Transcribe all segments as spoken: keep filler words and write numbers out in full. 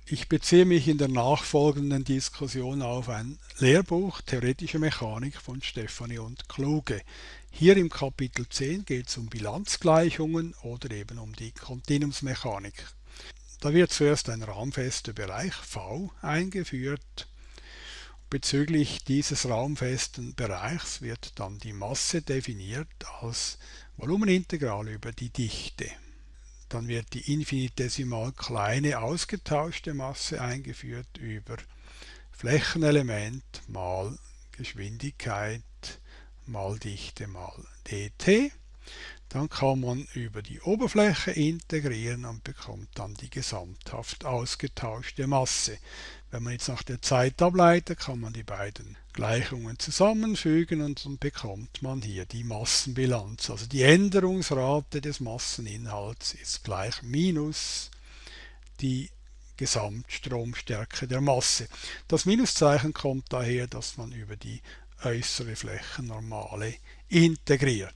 Ich beziehe mich in der nachfolgenden Diskussion auf ein Lehrbuch Theoretische Mechanik von Stefani und Kluge. Hier im Kapitel zehn geht es um Bilanzgleichungen oder eben um die Kontinuumsmechanik. Da wird zuerst ein raumfester Bereich V eingeführt. Bezüglich dieses raumfesten Bereichs wird dann die Masse definiert als Volumenintegral über die Dichte. Dann wird die infinitesimal kleine ausgetauschte Masse eingeführt über Flächenelement mal Geschwindigkeit mal Dichte mal dt. Dann kann man über die Oberfläche integrieren und bekommt dann die gesamthaft ausgetauschte Masse. Wenn man jetzt nach der Zeit ableitet, kann man die beiden Gleichungen zusammenfügen und dann bekommt man hier die Massenbilanz. Also die Änderungsrate des Masseninhalts ist gleich minus die Gesamtstromstärke der Masse. Das Minuszeichen kommt daher, dass man über die äußere Flächennormale integriert.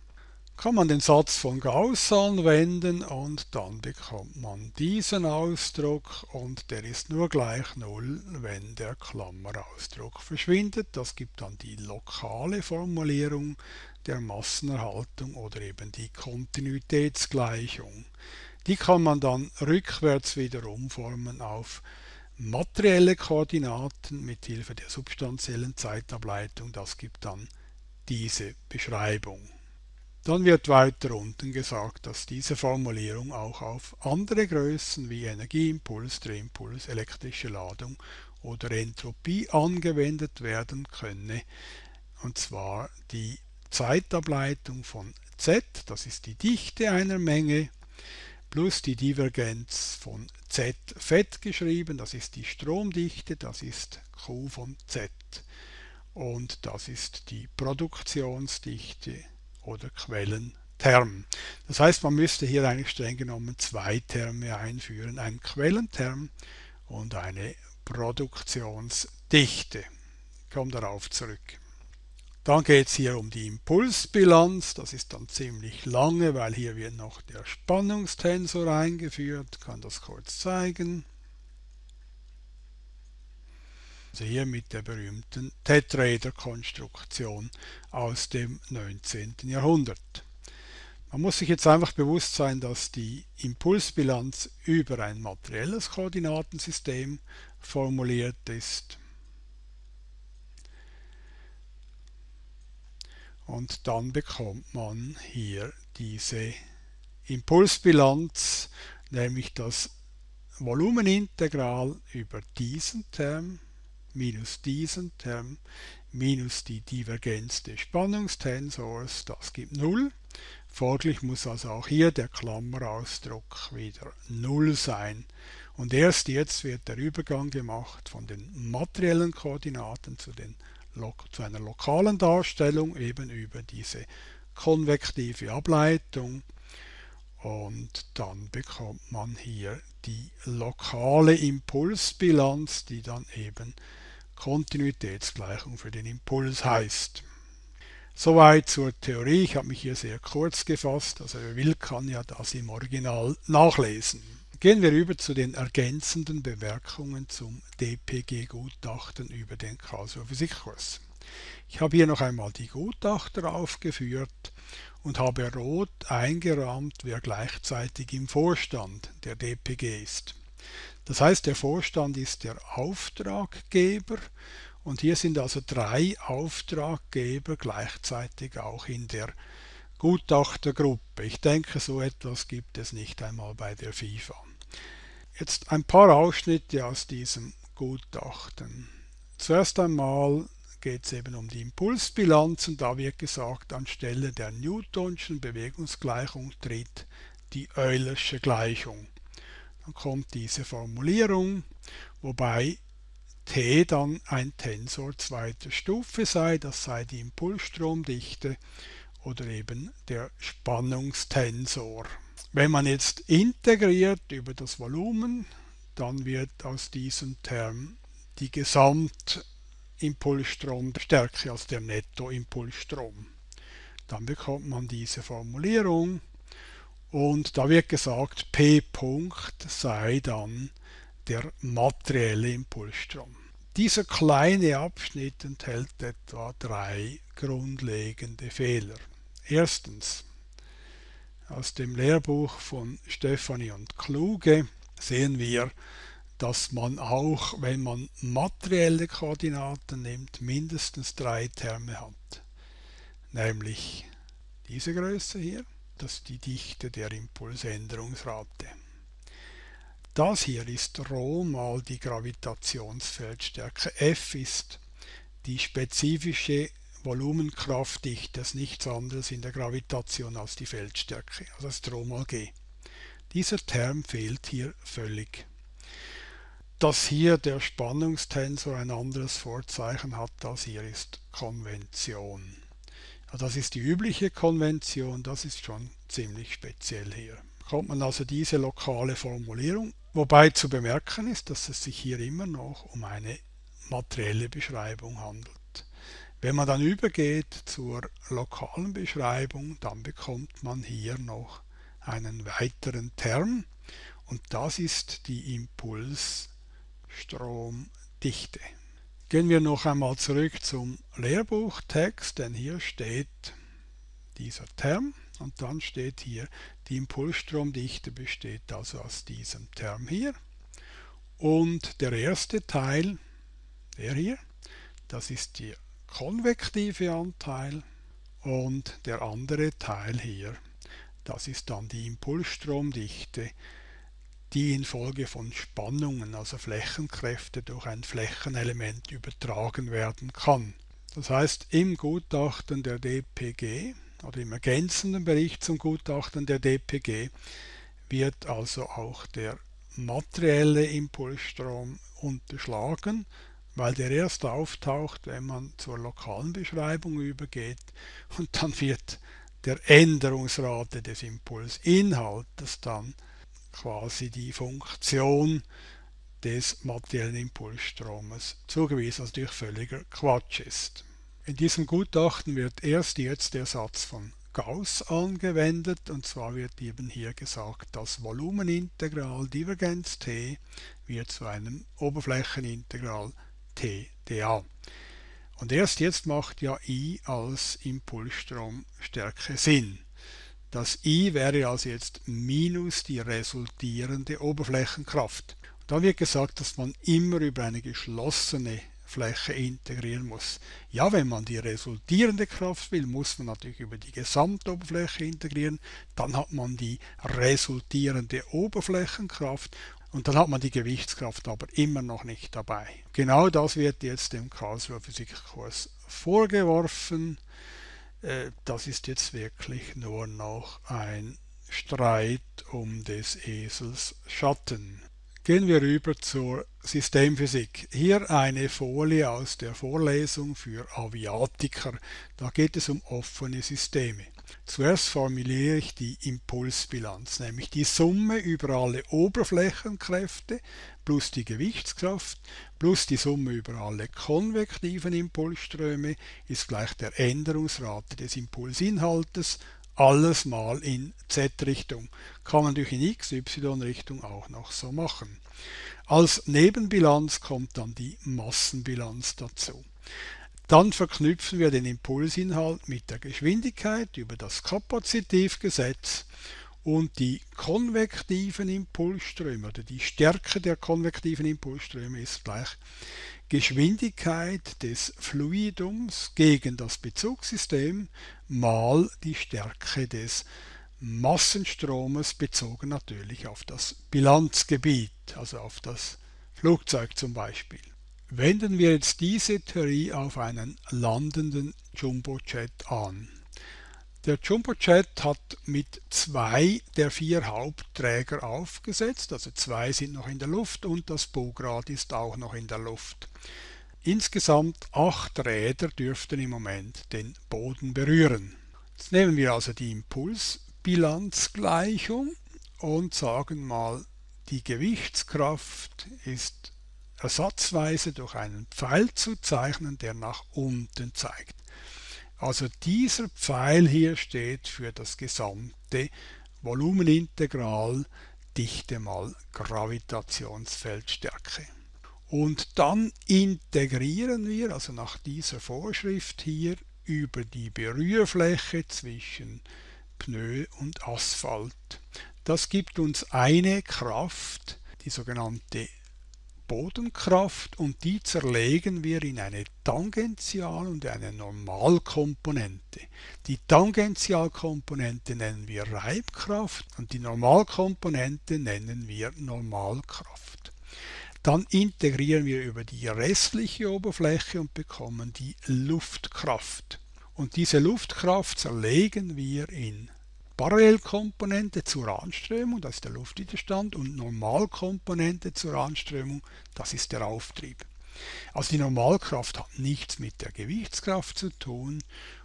Kann man den Satz von Gauss anwenden und dann bekommt man diesen Ausdruck und der ist nur gleich null, wenn der Klammerausdruck verschwindet. Das gibt dann die lokale Formulierung der Massenerhaltung oder eben die Kontinuitätsgleichung. Die kann man dann rückwärts wieder umformen auf materielle Koordinaten mit Hilfe der substanziellen Zeitableitung. Das gibt dann diese Beschreibung. Dann wird weiter unten gesagt, dass diese Formulierung auch auf andere Größen wie Energieimpuls, Drehimpuls, elektrische Ladung oder Entropie angewendet werden könne. Und zwar die Zeitableitung von Z, das ist die Dichte einer Menge, plus die Divergenz von Z fett geschrieben, das ist die Stromdichte, das ist Q von Z. Und das ist die Produktionsdichte oder Quellenterm. Das heißt, man müsste hier eigentlich streng genommen zwei Terme einführen, einen Quellenterm und eine Produktionsdichte. Ich komme darauf zurück. Dann geht es hier um die Impulsbilanz, das ist dann ziemlich lange, weil hier wird noch der Spannungstensor eingeführt, ich kann das kurz zeigen. Also hier mit der berühmten Tetraeder-Konstruktion aus dem neunzehnten Jahrhundert. Man muss sich jetzt einfach bewusst sein, dass die Impulsbilanz über ein materielles Koordinatensystem formuliert ist. Und dann bekommt man hier diese Impulsbilanz, nämlich das Volumenintegral über diesen Term minus diesen Term minus die Divergenz des Spannungstensors, das gibt null. Folglich muss also auch hier der Klammerausdruck wieder null sein. Und erst jetzt wird der Übergang gemacht von den materiellen Koordinaten zu, den, zu einer lokalen Darstellung, eben über diese konvektive Ableitung. Und dann bekommt man hier die lokale Impulsbilanz, die dann eben Kontinuitätsgleichung für den Impuls heißt. Soweit zur Theorie. Ich habe mich hier sehr kurz gefasst, also wer will, kann ja das im Original nachlesen. Gehen wir über zu den ergänzenden Bemerkungen zum D P G-Gutachten über den Karlsruher Physikkurs. Ich habe hier noch einmal die Gutachter aufgeführt und habe rot eingerahmt, wer gleichzeitig im Vorstand der D P G ist. Das heißt, der Vorstand ist der Auftraggeber und hier sind also drei Auftraggeber gleichzeitig auch in der Gutachtergruppe. Ich denke, so etwas gibt es nicht einmal bei der FIFA. Jetzt ein paar Ausschnitte aus diesem Gutachten. Zuerst einmal geht es eben um die Impulsbilanz und da wird gesagt, anstelle der Newtonschen Bewegungsgleichung tritt die Eulersche Gleichung. Dann kommt diese Formulierung, wobei T dann ein Tensor zweiter Stufe sei, das sei die Impulsstromdichte oder eben der Spannungstensor. Wenn man jetzt integriert über das Volumen, dann wird aus diesem Term die Gesamtimpulsstromstärke, also der Nettoimpulsstrom. Dann bekommt man diese Formulierung und da wird gesagt, P Punkt sei dann der materielle Impulsstrom. Dieser kleine Abschnitt enthält etwa drei grundlegende Fehler. Erstens, aus dem Lehrbuch von Stefani und Kluge sehen wir, dass man auch, wenn man materielle Koordinaten nimmt, mindestens drei Terme hat. Nämlich diese Größe hier, das ist die Dichte der Impulsänderungsrate. Das hier ist Rho mal die Gravitationsfeldstärke. F ist die spezifische Volumenkraftdichte, das ist nichts anderes in der Gravitation als die Feldstärke, also das ist Rho mal G. Dieser Term fehlt hier völlig. Dass hier der Spannungstensor ein anderes Vorzeichen hat als hier, ist Konvention. Also das ist die übliche Konvention, das ist schon ziemlich speziell hier. Bekommt man also diese lokale Formulierung, wobei zu bemerken ist, dass es sich hier immer noch um eine materielle Beschreibung handelt. Wenn man dann übergeht zur lokalen Beschreibung, dann bekommt man hier noch einen weiteren Term und das ist die Impulsstromdichte. Gehen wir noch einmal zurück zum Lehrbuchtext, denn hier steht dieser Term und dann steht hier, die Impulsstromdichte besteht also aus diesem Term hier. Und der erste Teil, der hier, das ist der konvektive Anteil und der andere Teil hier, das ist dann die Impulsstromdichte, die infolge von Spannungen, also Flächenkräfte, durch ein Flächenelement übertragen werden kann. Das heißt, im Gutachten der D P G oder im ergänzenden Bericht zum Gutachten der D P G wird also auch der materielle Impulsstrom unterschlagen, weil der erst auftaucht, wenn man zur lokalen Beschreibung übergeht und dann wird der Änderungsrate des Impulsinhaltes dann quasi die Funktion des materiellen Impulsstromes zugewiesen, was natürlich völliger Quatsch ist. In diesem Gutachten wird erst jetzt der Satz von Gauss angewendet und zwar wird eben hier gesagt, das Volumenintegral Divergenz T wird zu einem Oberflächenintegral T dA. Und erst jetzt macht ja I als Impulsstromstärke Sinn. Das I wäre also jetzt minus die resultierende Oberflächenkraft. Und da wird gesagt, dass man immer über eine geschlossene Fläche integrieren muss. Ja, wenn man die resultierende Kraft will, muss man natürlich über die Gesamtoberfläche integrieren. Dann hat man die resultierende Oberflächenkraft und dann hat man die Gewichtskraft aber immer noch nicht dabei. Genau das wird jetzt dem Karlsruher Physikkurs vorgeworfen. Das ist jetzt wirklich nur noch ein Streit um des Esels Schatten. Gehen wir rüber zur Systemphysik. Hier eine Folie aus der Vorlesung für Aviatiker. Da geht es um offene Systeme. Zuerst formuliere ich die Impulsbilanz, nämlich die Summe über alle Oberflächenkräfte plus die Gewichtskraft plus die Summe über alle konvektiven Impulsströme ist gleich der Änderungsrate des Impulsinhaltes, alles mal in Z-Richtung. Kann man durch in X Y-Richtung auch noch so machen. Als Nebenbilanz kommt dann die Massenbilanz dazu. Dann verknüpfen wir den Impulsinhalt mit der Geschwindigkeit über das Kapazitivgesetz und die konvektiven Impulsströme oder die Stärke der konvektiven Impulsströme ist gleich Geschwindigkeit des Fluidums gegen das Bezugssystem mal die Stärke des Massenstromes bezogen natürlich auf das Bilanzgebiet, also auf das Flugzeug zum Beispiel. Wenden wir jetzt diese Theorie auf einen landenden Jumbojet an. Der Jumbojet hat mit zwei der vier Hauptträger aufgesetzt, also zwei sind noch in der Luft und das Bograd ist auch noch in der Luft. Insgesamt acht Räder dürften im Moment den Boden berühren. Jetzt nehmen wir also die Impulsbilanzgleichung und sagen mal, die Gewichtskraft ist ersatzweise durch einen Pfeil zu zeichnen, der nach unten zeigt. Also dieser Pfeil hier steht für das gesamte Volumenintegral Dichte mal Gravitationsfeldstärke. Und dann integrieren wir, also nach dieser Vorschrift hier, über die Berührfläche zwischen Pneu und Asphalt. Das gibt uns eine Kraft, die sogenannte Bodenkraft, und die zerlegen wir in eine Tangential- und eine Normalkomponente. Die Tangentialkomponente nennen wir Reibkraft und die Normalkomponente nennen wir Normalkraft. Dann integrieren wir über die restliche Oberfläche und bekommen die Luftkraft. Und diese Luftkraft zerlegen wir in Parallelkomponente zur Anströmung, das ist der Luftwiderstand, und Normalkomponente zur Anströmung, das ist der Auftrieb. Also die Normalkraft hat nichts mit der Gewichtskraft zu tun,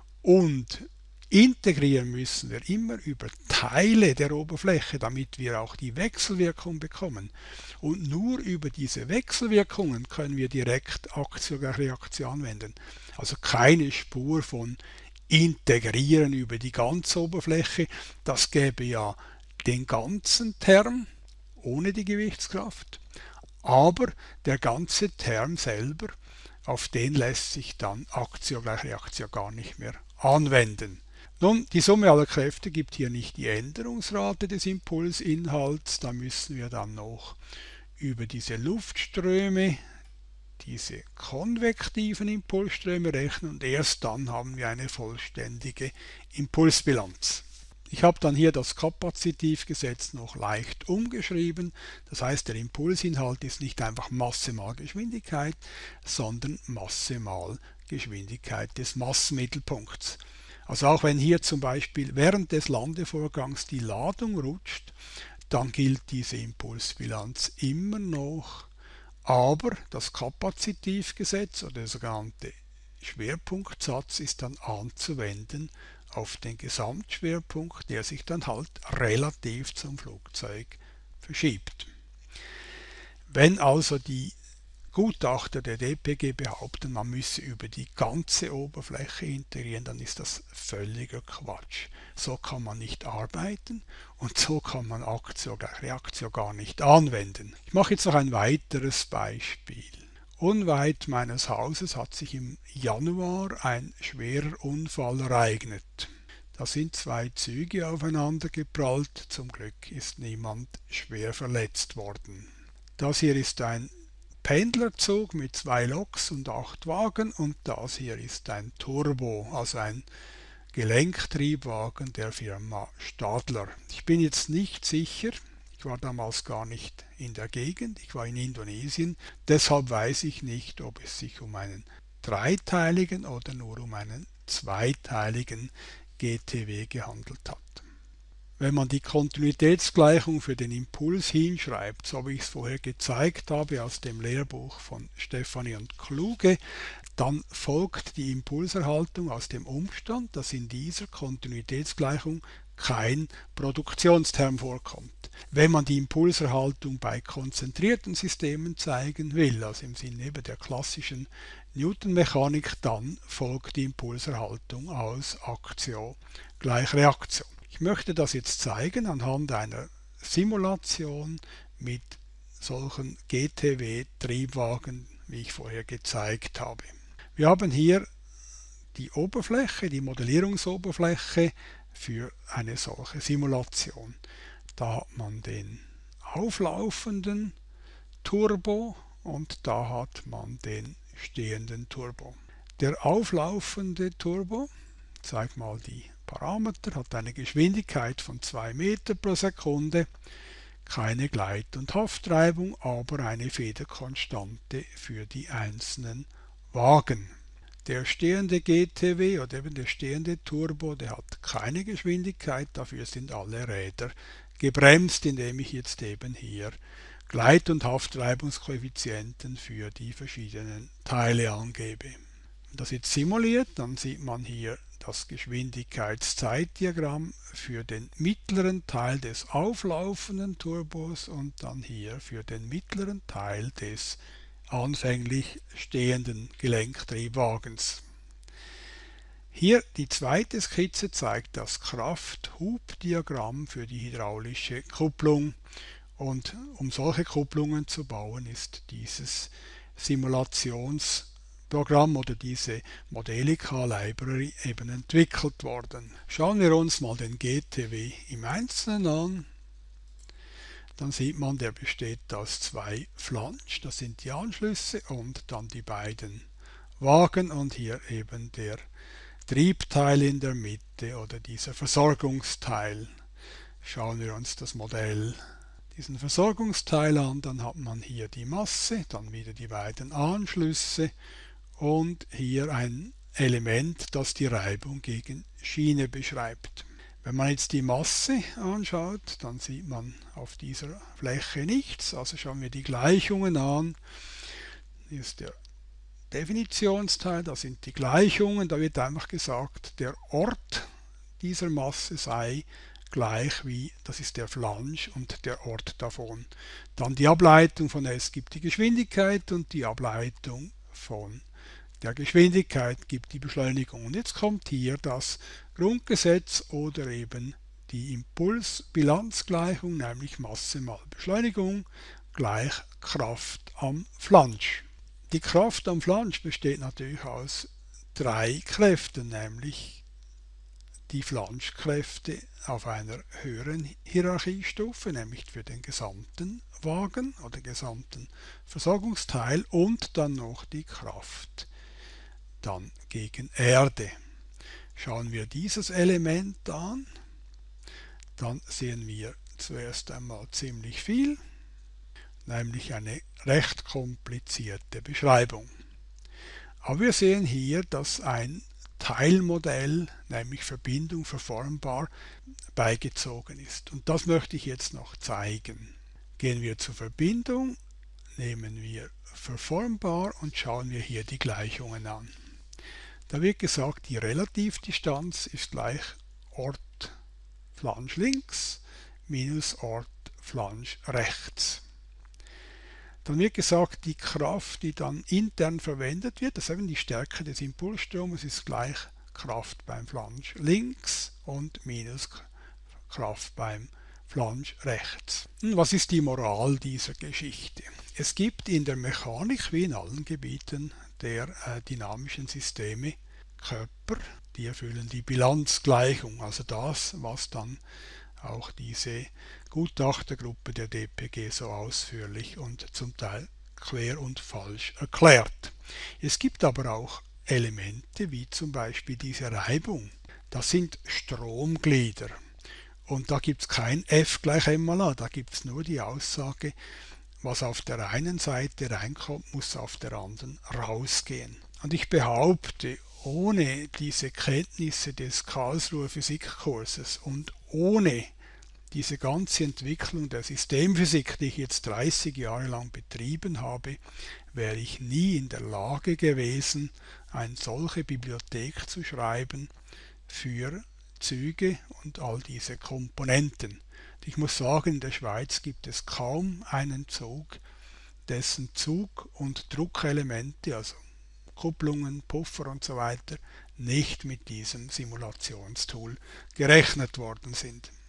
und integrieren müssen wir immer über Teile der Oberfläche, damit wir auch die Wechselwirkung bekommen. Und nur über diese Wechselwirkungen können wir direkt Aktion gleich Reaktion anwenden. Also keine Spur von integrieren über die ganze Oberfläche. Das gäbe ja den ganzen Term ohne die Gewichtskraft. Aber der ganze Term selber, auf den lässt sich dann Aktio gleich Reaktio gar nicht mehr anwenden. Nun, die Summe aller Kräfte gibt hier nicht die Änderungsrate des Impulsinhalts, da müssen wir dann noch über diese Luftströme, diese konvektiven Impulsströme rechnen, und erst dann haben wir eine vollständige Impulsbilanz. Ich habe dann hier das Kapazitivgesetz noch leicht umgeschrieben. Das heißt, der Impulsinhalt ist nicht einfach Masse mal Geschwindigkeit, sondern Masse mal Geschwindigkeit des Massenmittelpunkts. Also auch wenn hier zum Beispiel während des Landevorgangs die Ladung rutscht, dann gilt diese Impulsbilanz immer noch, aber das Kapazitivgesetz oder der sogenannte Schwerpunktsatz ist dann anzuwenden auf den Gesamtschwerpunkt, der sich dann halt relativ zum Flugzeug verschiebt. Wenn also die Gutachter der D P G behaupten, man müsse über die ganze Oberfläche integrieren, dann ist das völliger Quatsch. So kann man nicht arbeiten und so kann man Aktio gleich Reaktio gar nicht anwenden. Ich mache jetzt noch ein weiteres Beispiel. Unweit meines Hauses hat sich im Januar ein schwerer Unfall ereignet. Da sind zwei Züge aufeinander geprallt, zum Glück ist niemand schwer verletzt worden. Das hier ist ein Pendlerzug mit zwei Loks und acht Wagen, und das hier ist ein Turbo, also ein Gelenktriebwagen der Firma Stadler. Ich bin jetzt nicht sicher, ich war damals gar nicht in der Gegend, ich war in Indonesien, deshalb weiß ich nicht, ob es sich um einen dreiteiligen oder nur um einen zweiteiligen G T W gehandelt hat. Wenn man die Kontinuitätsgleichung für den Impuls hinschreibt, so wie ich es vorher gezeigt habe aus dem Lehrbuch von Stefani und Kluge, dann folgt die Impulserhaltung aus dem Umstand, dass in dieser Kontinuitätsgleichung kein Produktionsterm vorkommt. Wenn man die Impulserhaltung bei konzentrierten Systemen zeigen will, also im Sinne eben der klassischen Newtonmechanik, dann folgt die Impulserhaltung aus Aktio gleich Reaktion. Ich möchte das jetzt zeigen anhand einer Simulation mit solchen G T W-Triebwagen, wie ich vorher gezeigt habe. Wir haben hier die Oberfläche, die Modellierungsoberfläche für eine solche Simulation. Da hat man den auflaufenden Turbo und da hat man den stehenden Turbo. Der auflaufende Turbo, ich zeige mal die Parameter, hat eine Geschwindigkeit von zwei Meter pro Sekunde, keine Gleit- und Haftreibung, aber eine Federkonstante für die einzelnen Wagen. Der stehende G T W oder eben der stehende Turbo, der hat keine Geschwindigkeit, dafür sind alle Räder gebremst, indem ich jetzt eben hier Gleit- und Haftreibungskoeffizienten für die verschiedenen Teile angebe. Wenn das jetzt simuliert, dann sieht man hier das Geschwindigkeitszeitdiagramm für den mittleren Teil des auflaufenden Turbos und dann hier für den mittleren Teil des anfänglich stehenden Gelenktriebwagens. Hier die zweite Skizze zeigt das Kraft-Hub-Diagramm für die hydraulische Kupplung. Und um solche Kupplungen zu bauen, ist dieses Simulationsprogramm oder diese Modelica Library eben entwickelt worden. Schauen wir uns mal den G T W im Einzelnen an. Dann sieht man, der besteht aus zwei Flange, das sind die Anschlüsse, und dann die beiden Wagen und hier eben der Triebteil in der Mitte oder dieser Versorgungsteil. Schauen wir uns das Modell diesen Versorgungsteil an, dann hat man hier die Masse, dann wieder die beiden Anschlüsse und hier ein Element, das die Reibung gegen Schiene beschreibt. Wenn man jetzt die Masse anschaut, dann sieht man auf dieser Fläche nichts, also schauen wir die Gleichungen an. Hier ist der Definitionsteil, da sind die Gleichungen, da wird einfach gesagt, der Ort dieser Masse sei gleich wie, das ist der Flange und der Ort davon. Dann die Ableitung von S gibt die Geschwindigkeit und die Ableitung von der Geschwindigkeit gibt die Beschleunigung. Und jetzt kommt hier das Grundgesetz oder eben die Impulsbilanzgleichung, nämlich Masse mal Beschleunigung gleich Kraft am Flange. Die Kraft am Flange besteht natürlich aus drei Kräften, nämlich die Flanschkräfte auf einer höheren Hierarchiestufe, nämlich für den gesamten Wagen oder gesamten Versorgungsteil, und dann noch die Kraft dann gegen Erde. Schauen wir dieses Element an, dann sehen wir zuerst einmal ziemlich viel, nämlich eine recht komplizierte Beschreibung. Aber wir sehen hier, dass ein Teilmodell, nämlich Verbindung verformbar, beigezogen ist. Und das möchte ich jetzt noch zeigen. Gehen wir zur Verbindung, nehmen wir verformbar und schauen wir hier die Gleichungen an. Da wird gesagt, die Relativdistanz ist gleich Ort Flange links minus Ort Flange rechts. Dann wird gesagt, die Kraft, die dann intern verwendet wird, das ist eben die Stärke des Impulsstromes, ist gleich Kraft beim Flange links und minus Kraft beim Flange rechts. Und was ist die Moral dieser Geschichte? Es gibt in der Mechanik, wie in allen Gebieten der äh, dynamischen Systeme, Körper, die erfüllen die Bilanzgleichung, also das, was dann auch diese Gutachtergruppe der D P G so ausführlich und zum Teil quer und falsch erklärt. Es gibt aber auch Elemente wie zum Beispiel diese Reibung. Das sind Stromglieder und da gibt es kein F gleich M mal A, da gibt es nur die Aussage, was auf der einen Seite reinkommt, muss auf der anderen rausgehen. Und ich behaupte, ohne diese Kenntnisse des Karlsruher Physikkurses und ohne diese ganze Entwicklung der Systemphysik, die ich jetzt dreißig Jahre lang betrieben habe, wäre ich nie in der Lage gewesen, eine solche Bibliothek zu schreiben für Züge und all diese Komponenten. Ich muss sagen, in der Schweiz gibt es kaum einen Zug, dessen Zug- und Druckelemente, also Kupplungen, Puffer und so weiter, nicht mit diesem Simulationstool gerechnet worden sind.